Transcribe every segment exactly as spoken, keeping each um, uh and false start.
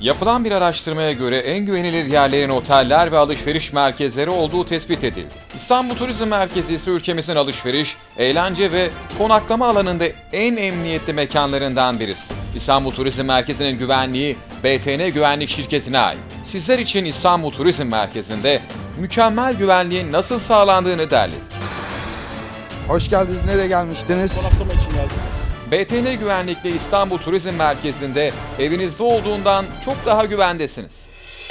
Yapılan bir araştırmaya göre en güvenilir yerlerin oteller ve alışveriş merkezleri olduğu tespit edildi. İstanbul Turizm Merkezi ise ülkemizin alışveriş, eğlence ve konaklama alanında en emniyetli mekanlarından birisi. İstanbul Turizm Merkezi'nin güvenliği B T N Güvenlik Şirketi'ne ait. Sizler için İstanbul Turizm Merkezi'nde mükemmel güvenliğin nasıl sağlandığını derledik. Hoş geldiniz. Nereye gelmiştiniz? Konaklama için geldim. B T N Güvenlik'le İstanbul Turizm Merkezi'nde evinizde olduğundan çok daha güvendesiniz.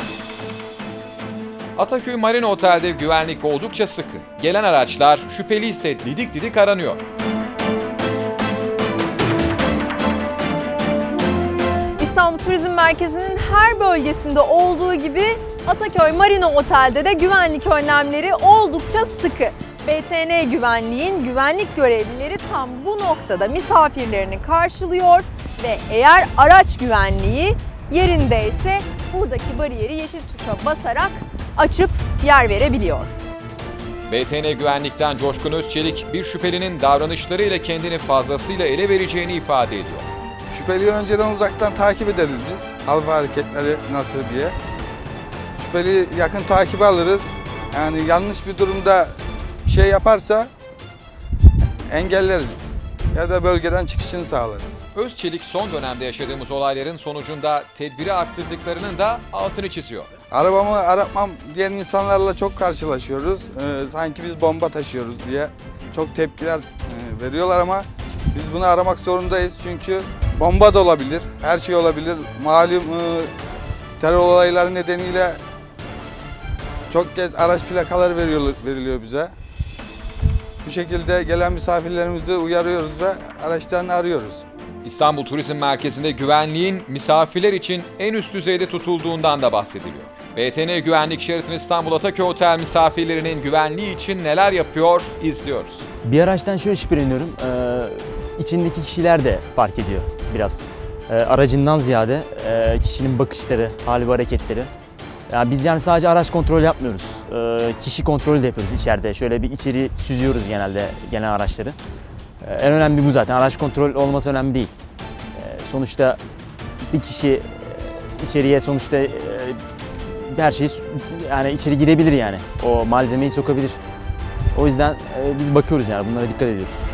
Ataköy Marina Otel'de güvenlik oldukça sıkı. Gelen araçlar şüpheli ise didik didik aranıyor. İstanbul Turizm Merkezi'nin her bölgesinde olduğu gibi Ataköy Marina Otel'de de güvenlik önlemleri oldukça sıkı. B T N Güvenliğin güvenlik görevlileri tam bu noktada misafirlerini karşılıyor ve eğer araç güvenliği yerindeyse buradaki bariyeri yeşil tuşa basarak açıp yer verebiliyor. B T N Güvenlik'ten Coşkun Özçelik bir şüphelinin davranışlarıyla kendini fazlasıyla ele vereceğini ifade ediyor. Şüpheliyi önceden uzaktan takip ederiz biz. Alfa hareketleri nasıl diye. Şüpheliyi yakın takibe alırız. Yani yanlış bir durumda bir şey yaparsa engelleriz ya da bölgeden çıkışını sağlarız. Özçelik son dönemde yaşadığımız olayların sonucunda tedbiri arttırdıklarının da altını çiziyor. Arabamı aratmam diyen insanlarla çok karşılaşıyoruz. Ee, sanki biz bomba taşıyoruz diye çok tepkiler e, veriyorlar ama biz bunu aramak zorundayız çünkü bomba da olabilir, her şey olabilir. Malum e, terör olayları nedeniyle çok kez araç plakaları veriliyor, veriliyor bize. Bu şekilde gelen misafirlerimizi uyarıyoruz ve araçlarını arıyoruz. İstanbul Turizm Merkezi'nde güvenliğin misafirler için en üst düzeyde tutulduğundan da bahsediliyor. B T N Güvenlik Sheraton İstanbul Ataköy Otel misafirlerinin güvenliği için neler yapıyor izliyoruz. Bir araçtan şöyle şüpheleniyorum, ee, içindeki kişiler de fark ediyor biraz. Ee, aracından ziyade e, kişinin bakışları, hali ve hareketleri. Yani biz yani sadece araç kontrolü yapmıyoruz, ee, kişi kontrolü de yapıyoruz içeride. Şöyle bir içeri süzüyoruz genelde gelen araçları. Ee, en önemli bu zaten, araç kontrol olması önemli değil. Ee, sonuçta bir kişi içeriye sonuçta e, her şeyi yani içeri girebilir yani, o malzemeyi sokabilir. O yüzden e, biz bakıyoruz yani, bunlara dikkat ediyoruz.